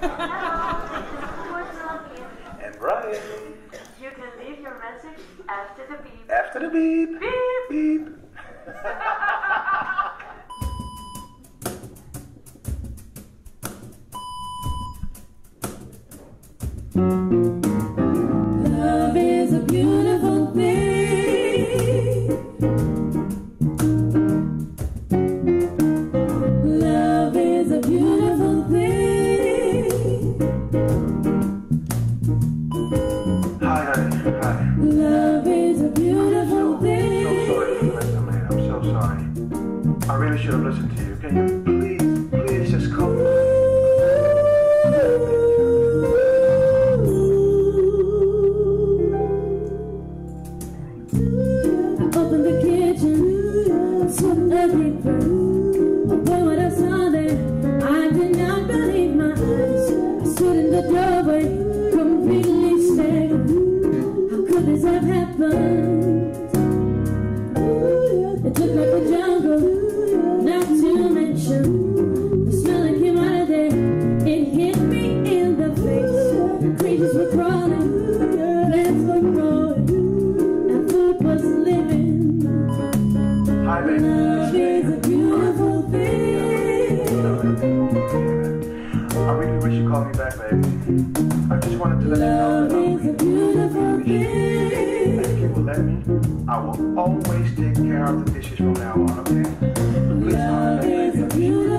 And Brian. You can leave your message after the beep. After the beep. Beep. Beep. Love is a beautiful thing. Love is a beautiful thing. Hi, honey. Hi. Love is a beautiful thing. So sorry for the mess I made. I'm so sorry. I really should have listened to you. Can you please just come? Open the kitchen, sweating ugly through. Oh boy, what I saw there, I did not believe my eyes. I stood in the doorway, completely staggered. How could this have happened? It looked like a jungle, not to mention the smell that came out of there. It hit me in the face. Creatures were crawling, plants were growing. Was living. Hi, baby. Love is a beautiful thing. I really wish you called me back, baby. I just wanted to let you know that Love is a beautiful thing. and if you will let me, I will always take care of the dishes from now on, okay? Please call me Love back, is a baby. beautiful